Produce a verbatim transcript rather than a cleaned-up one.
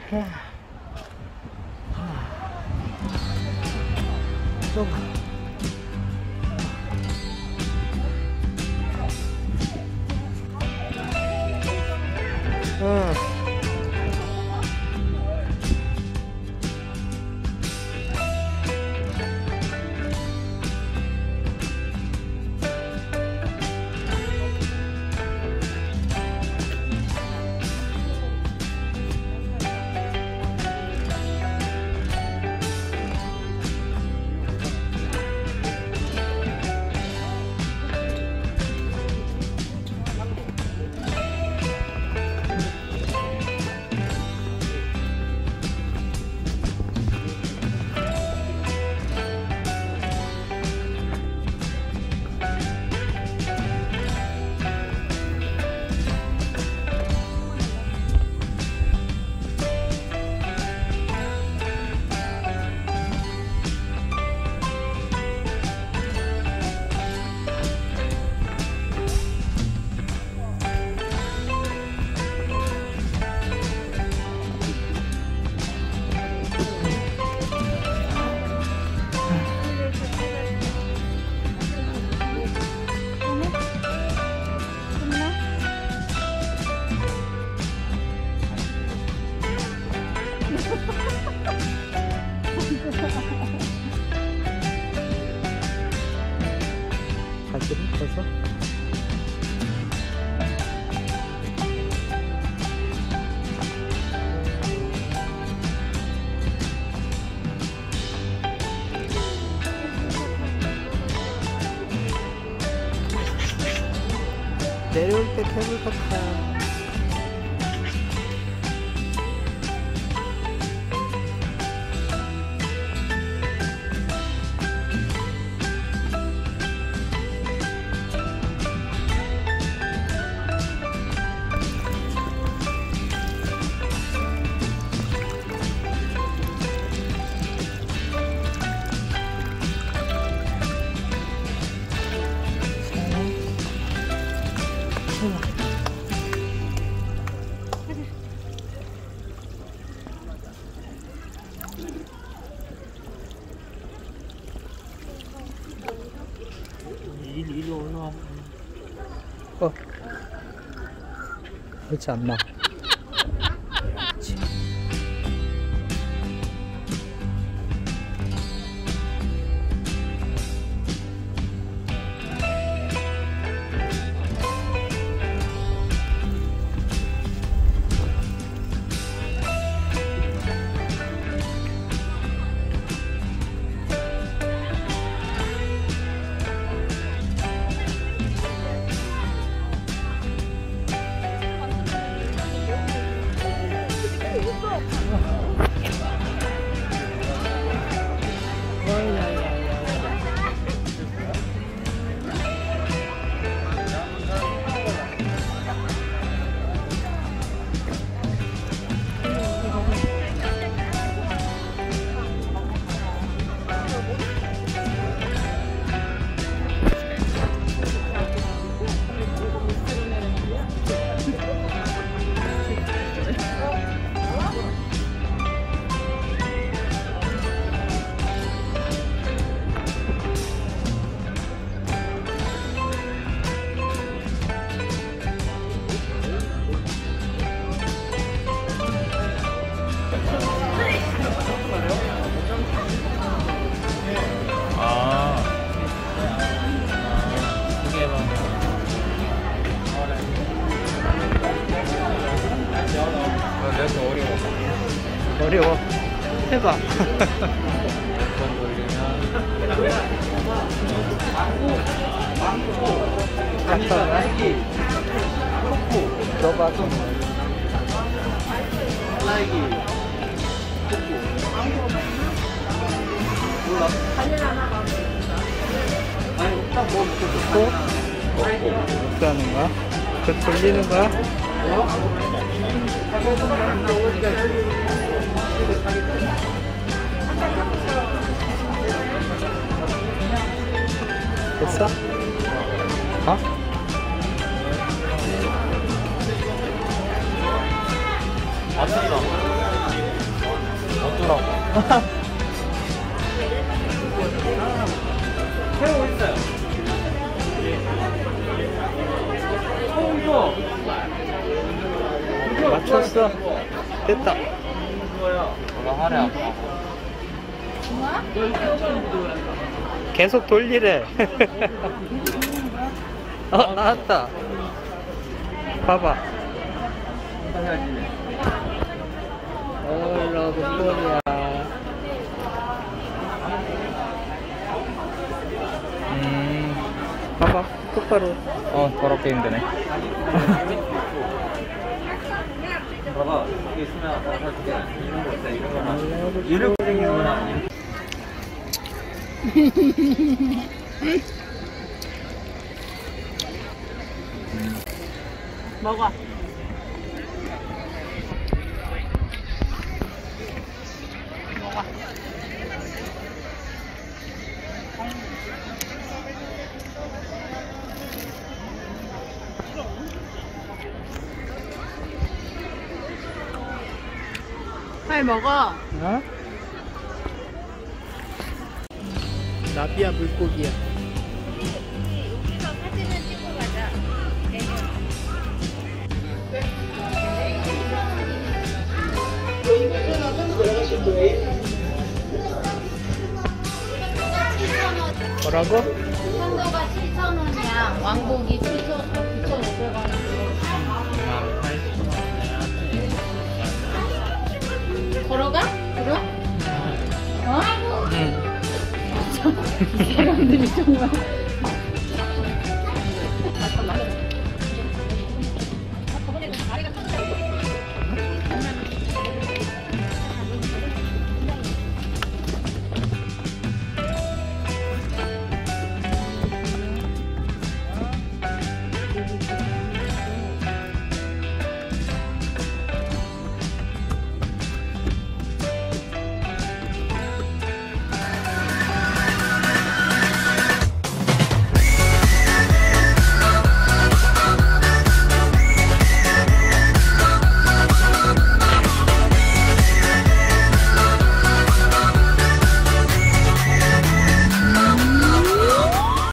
또 가. 응. 갈길이 벌써? 내려올 때 케이블카 타요. 일로 올라와. 어. 그렇지 않나? 그렇지. 어려워. 해봐. 몇번 돌리면 아빠가 너가 좀 또 어떻게 하는 거야? 그 돌리는 거야? 됐어? 어? 맞췄어. 새우 있어요. 어, 이거. 맞췄어. 됐다. 뭐가 하래 아파. 계속 돌리래. 어, 나왔다. 봐봐. 어, 러브콜이야. 음, 봐봐. 똑바로. 어, 더럽게 힘드네. 봐봐, 여기 있으면 어떻게 이런 거 있어, 이런 거만. 이렇게 생긴 거나. 먹어. 먹어. 빨리 먹어. 어? 나비야 물고기야. 여기서 사진을 찍고 가자. 뭐라고? 선도가 칠천 원이야. 왕복이 구천오백 원이고. 걸어가? 그럼? 어? 응. 이 사람들이 정말.